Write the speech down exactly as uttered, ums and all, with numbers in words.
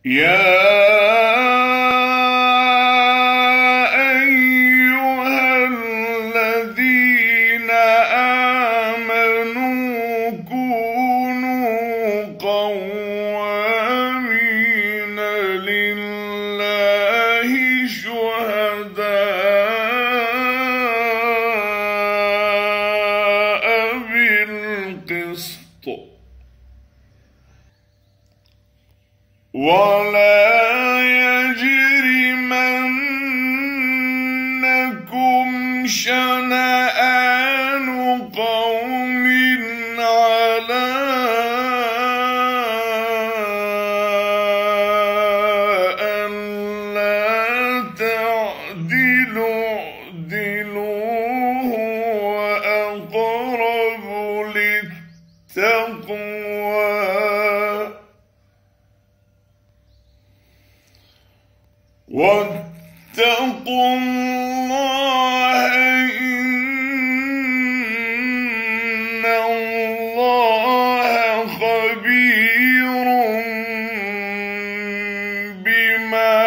يا أيها الذين آمنوا كونوا قوامين لله شهداء بالقسط ولا يجرمنكم شنآن قوم على ألا تعدلوا اعدلوا هو أقرب للتقوى واتقوا الله إن الله خبير بما